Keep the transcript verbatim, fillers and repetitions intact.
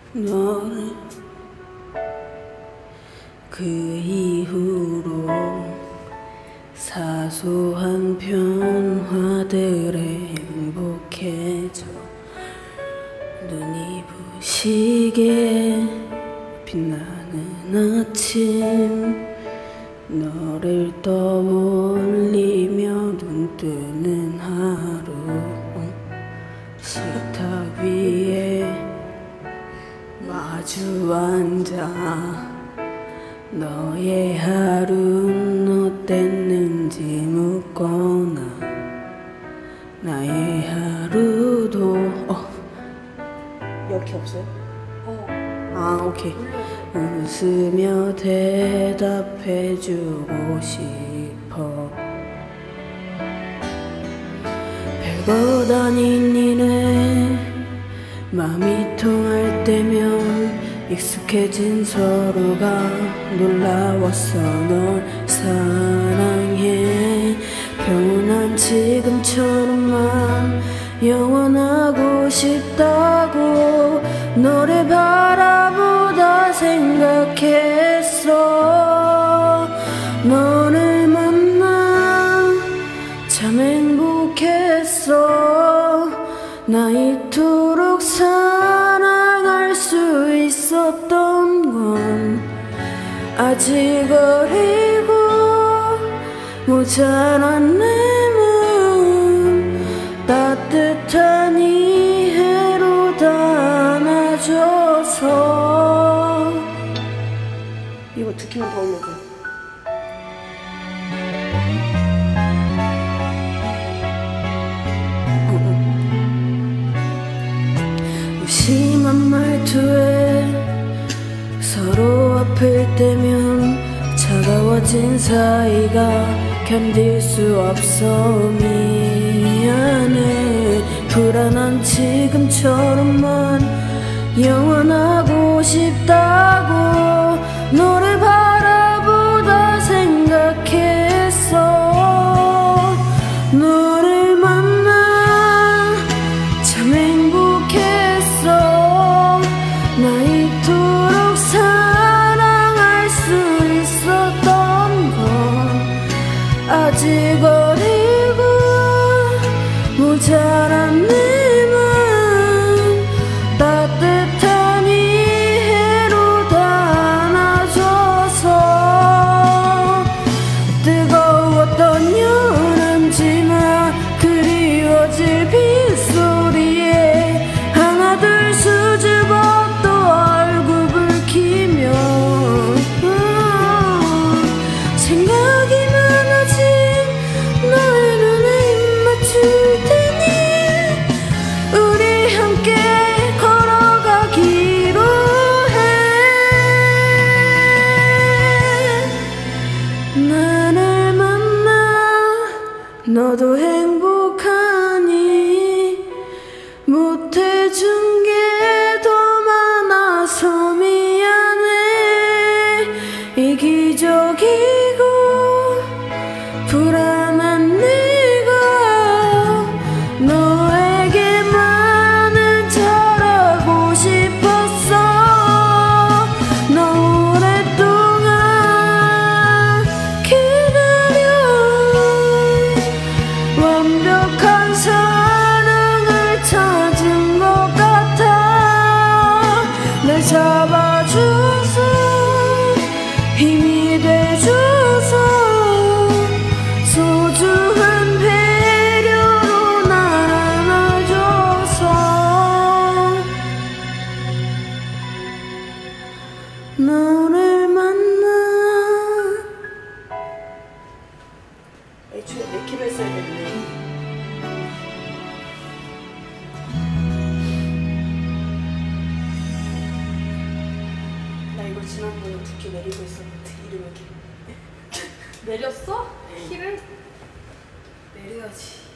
너를 그 이후로 사소한 변화들에 행복해져 눈이 부시게 빛나는 아침 너를 떠올리며 눈 뜨는 하루 식탁 위에 마주 앉아 너의 하루는 어땠는지 묻거나 나의 하루도 어 이렇게 없어요? 어. 아 오케이. 웃으며 대답해주고 싶어. 별것 아닌 일에 마음이 통할 때면 익숙해진 서로가 놀라웠어. 널 사랑해. 평온한 지금처럼만 영원하고 싶다고 너를 바라보다 생각했어. 너를 만나 참 행복했어. 나 이토록 사랑할 수 있었던 건 아직 어리고 모자란 내 마음 따뜻한 이해로 담아줘서. 이거 두 키만 더 올려줘. 무심한 말투에 서로 아플 때면 차가워진 사이가 견딜 수 없어. 미안해. 불안한 지금처럼만 영원하고 싶다고 너를 바라보다 생각했어. 너를 만나 참 행복했어. 나 이토록 사랑할 수 있었던 건 아직 어리고 모자란 내 맘 따뜻한 이해로 담아줘서. 뜨거웠던 유람지만 그리워질 빗소리에 하나둘 수줍었던 얼굴 붉히며 생각이 많아진 너의 눈에 입 맞출 테니 우리 함께 걸어가기로 해. 나를 만나 너도 행복하니 못해준 게 더 많아서 미안해. 이기적이고 불안한 네가 너에게만은 잘하고 싶었어. 너 오랫동안 기다려. 완벽한 사랑을 찾은 것 같아. 날 잡아줘서 힘이 돼줘서 소중한 배려로 날 안아줘서. 너를 만나. 애초에 내 키로 했어야 됐네. 나 이거 지난번에 두 키 내리고 있었는데 이름을 이렇게 내렸어? 키를? 내려야지.